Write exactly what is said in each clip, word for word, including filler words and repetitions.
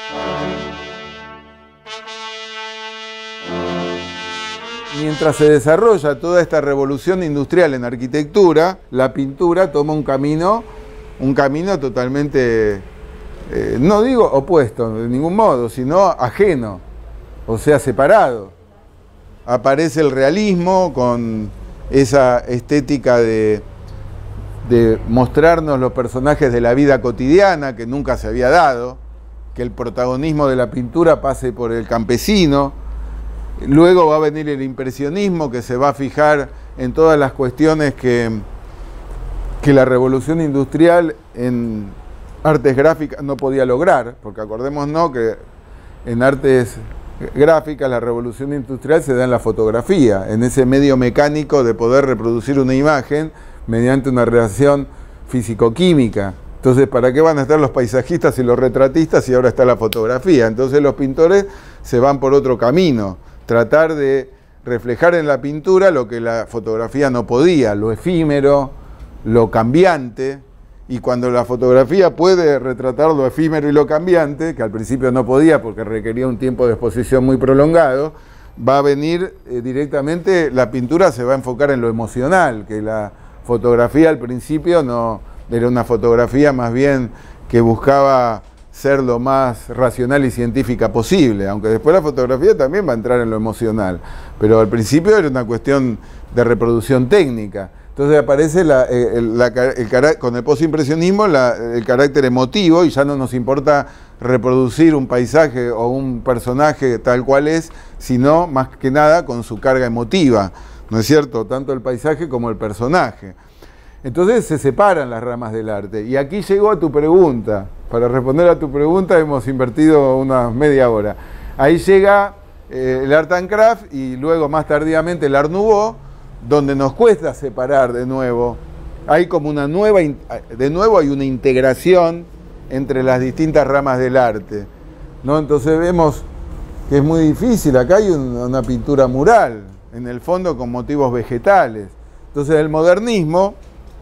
Mientras se desarrolla toda esta revolución industrial en arquitectura, la pintura toma un camino, un camino totalmente, eh, no digo opuesto de ningún modo, sino ajeno, o sea, separado. Aparece el realismo con esa estética de, de mostrarnos los personajes de la vida cotidiana que nunca se había dado, que el protagonismo de la pintura pase por el campesino. Luego va a venir el impresionismo, que se va a fijar en todas las cuestiones que, que la revolución industrial en artes gráficas no podía lograr, porque acordémonos que en artes gráficas la revolución industrial se da en la fotografía, en ese medio mecánico de poder reproducir una imagen mediante una reacción físico-química. Entonces, ¿para qué van a estar los paisajistas y los retratistas si ahora está la fotografía? Entonces los pintores se van por otro camino, tratar de reflejar en la pintura lo que la fotografía no podía, lo efímero, lo cambiante, y cuando la fotografía puede retratar lo efímero y lo cambiante, que al principio no podía porque requería un tiempo de exposición muy prolongado, va a venir eh, directamente, la pintura se va a enfocar en lo emocional, que la fotografía al principio no era una fotografía más bien que buscaba ser lo más racional y científica posible, aunque después la fotografía también va a entrar en lo emocional, pero al principio era una cuestión de reproducción técnica. Entonces aparece la, el, la, el, con el postimpresionismo el carácter emotivo, y ya no nos importa reproducir un paisaje o un personaje tal cual es, sino más que nada con su carga emotiva, ¿no es cierto? Tanto el paisaje como el personaje. Entonces se separan las ramas del arte. Y aquí llegó a tu pregunta. Para responder a tu pregunta hemos invertido una media hora. Ahí llega eh, el Art and Craft y luego más tardíamente el Art Nouveau, donde nos cuesta separar de nuevo. Hay como una nueva, de nuevo hay una integración entre las distintas ramas del arte, ¿no? Entonces vemos que es muy difícil. Acá hay un, una pintura mural, en el fondo con motivos vegetales. Entonces el modernismo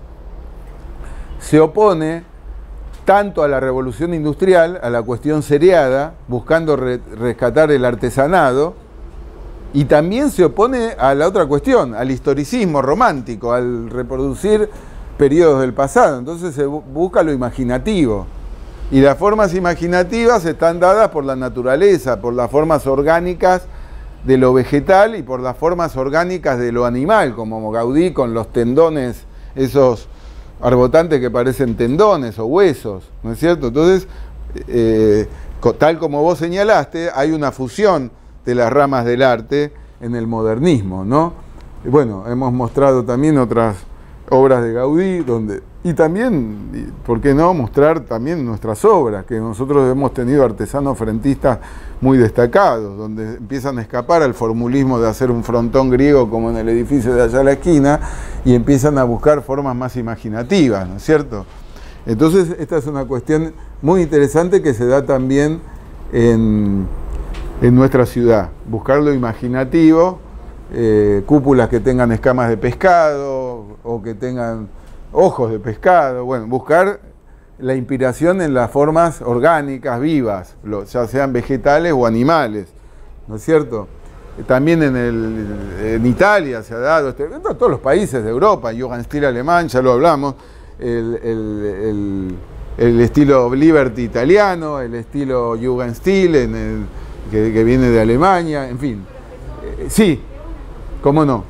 se opone tanto a la revolución industrial, a la cuestión seriada, buscando re rescatar el artesanado, y también se opone a la otra cuestión, al historicismo romántico, al reproducir periodos del pasado. Entonces se bu busca lo imaginativo, y las formas imaginativas están dadas por la naturaleza, por las formas orgánicas de lo vegetal y por las formas orgánicas de lo animal, como Gaudí con los tendones, esos arbotantes que parecen tendones o huesos, ¿no es cierto? Entonces, eh, tal como vos señalaste, hay una fusión de las ramas del arte en el modernismo, ¿no? Y bueno, hemos mostrado también otras obras de Gaudí, donde, y también, ¿por qué no?, mostrar también nuestras obras, que nosotros hemos tenido artesanos frentistas muy destacados, donde empiezan a escapar al formulismo de hacer un frontón griego como en el edificio de allá a la esquina, y empiezan a buscar formas más imaginativas, ¿no es cierto? Entonces, esta es una cuestión muy interesante que se da también en, en nuestra ciudad, buscar lo imaginativo, eh, cúpulas que tengan escamas de pescado, o que tengan ojos de pescado, bueno, buscar la inspiración en las formas orgánicas, vivas, ya sean vegetales o animales, ¿no es cierto? También en, el, en Italia se ha dado, este, en todos los países de Europa, Jugendstil alemán, ya lo hablamos, el, el, el, el estilo Liberty italiano, el estilo Jugendstil en el, que, que viene de Alemania, en fin. Eh, sí, ¿cómo no?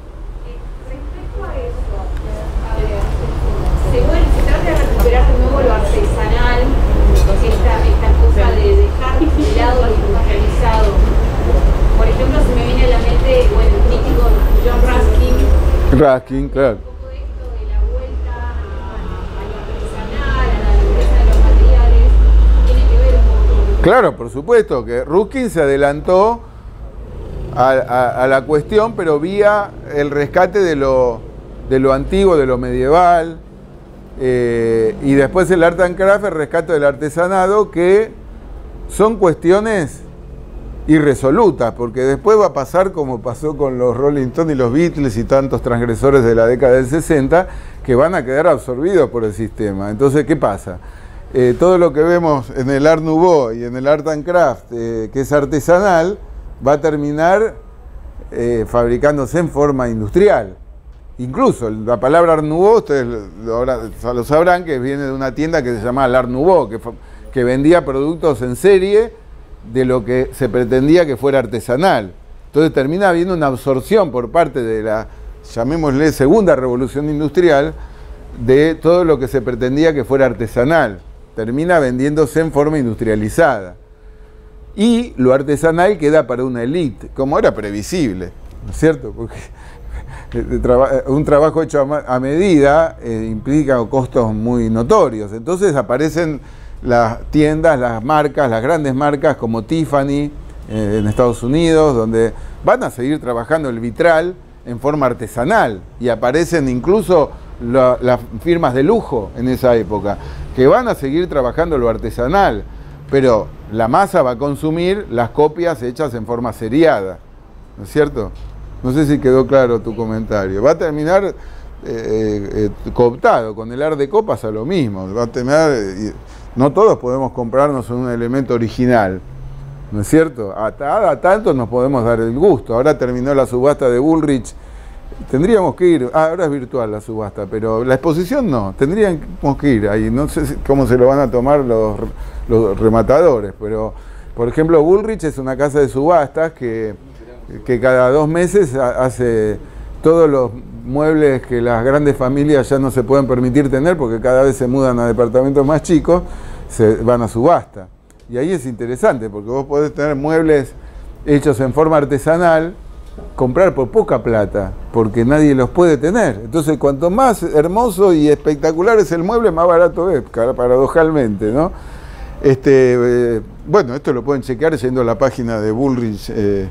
Raskin, claro. Todo esto de la vuelta a, a lo artesanal, a la limpieza de los materiales, tiene que ver un poco. Claro, por supuesto, que Ruskin se adelantó a, a, a la cuestión, pero vía el rescate de lo, de lo antiguo, de lo medieval, eh, y después el Art and Craft, el rescate del artesanado, que son cuestiones irresolutas, porque después va a pasar como pasó con los Rolling Stones y los Beatles y tantos transgresores de la década del sesenta, que van a quedar absorbidos por el sistema. Entonces, ¿qué pasa? eh, todo lo que vemos en el Art Nouveau y en el Art and Craft, eh, que es artesanal, va a terminar eh, fabricándose en forma industrial. Incluso la palabra Art Nouveau, ustedes lo, lo, lo sabrán, que viene de una tienda que se llamaba Art Nouveau, que, que vendía productos en serie de lo que se pretendía que fuera artesanal. Entonces termina habiendo una absorción por parte de la, llamémosle, segunda revolución industrial, de todo lo que se pretendía que fuera artesanal. Termina vendiéndose en forma industrializada. Y lo artesanal queda para una élite, como era previsible, ¿no es cierto? Porque un trabajo hecho a medida eh, implica costos muy notorios. Entonces aparecen las tiendas, las marcas, las grandes marcas como Tiffany eh, en Estados Unidos, donde van a seguir trabajando el vitral en forma artesanal, y aparecen incluso la, las firmas de lujo en esa época, que van a seguir trabajando lo artesanal, pero la masa va a consumir las copias hechas en forma seriada, ¿no es cierto? No sé si quedó claro tu comentario. Va a terminar eh, eh, cooptado, con el Art Deco pasa lo mismo, va a terminar, eh, no todos podemos comprarnos un elemento original, ¿no es cierto? A, a, a tanto nos podemos dar el gusto. Ahora terminó la subasta de Bullrich, tendríamos que ir, ah, ahora es virtual la subasta, pero la exposición no, tendríamos que ir ahí, no sé cómo se lo van a tomar los, los rematadores, pero por ejemplo Bullrich es una casa de subastas que, que cada dos meses hace todos los muebles que las grandes familias ya no se pueden permitir tener porque cada vez se mudan a departamentos más chicos, se van a subasta. Y ahí es interesante porque vos podés tener muebles hechos en forma artesanal, comprar por poca plata, porque nadie los puede tener. Entonces, cuanto más hermoso y espectacular es el mueble, más barato es, paradojalmente, ¿no? Este, eh, bueno, esto lo pueden chequear yendo a la página de Bullrich, eh,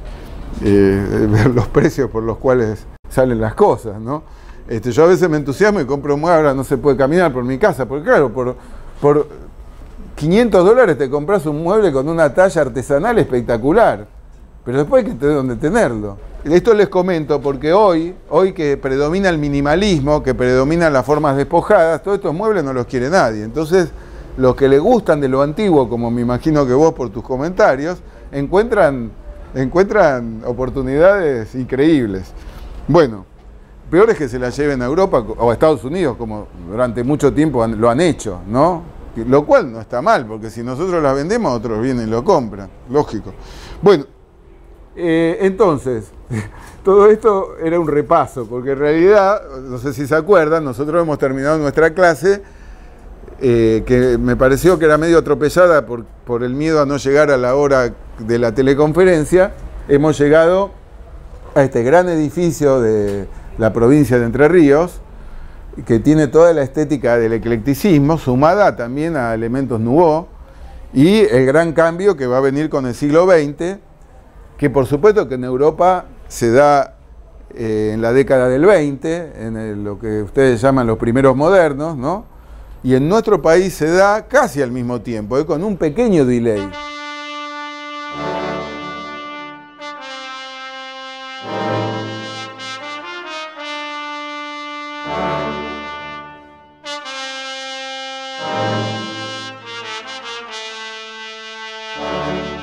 eh, ver los precios por los cuales salen las cosas, ¿no? Este, yo a veces me entusiasmo y compro un mueble, ahora no se puede caminar por mi casa, porque claro, por... por quinientos dólares te compras un mueble con una talla artesanal espectacular, pero después hay que tener donde tenerlo. Esto les comento porque hoy, hoy que predomina el minimalismo, que predominan las formas despojadas, todos estos muebles no los quiere nadie. Entonces, los que le gustan de lo antiguo, como me imagino que vos por tus comentarios, encuentran, encuentran oportunidades increíbles. Bueno, peor es que se las lleven a Europa o a Estados Unidos, como durante mucho tiempo lo han hecho, ¿no? Lo cual no está mal, porque si nosotros las vendemos, otros vienen y lo compran, lógico. Bueno, eh, entonces, todo esto era un repaso, porque en realidad, no sé si se acuerdan, nosotros hemos terminado nuestra clase, eh, que me pareció que era medio atropellada por, por el miedo a no llegar a la hora de la teleconferencia. Hemos llegado a este gran edificio de la provincia de Entre Ríos, que tiene toda la estética del eclecticismo, sumada también a elementos nouveau, y el gran cambio que va a venir con el siglo veinte, que por supuesto que en Europa se da eh, en la década del veinte, en el, lo que ustedes llaman los primeros modernos, ¿no? Y en nuestro país se da casi al mismo tiempo, ¿eh? Con un pequeño delay. Thank you.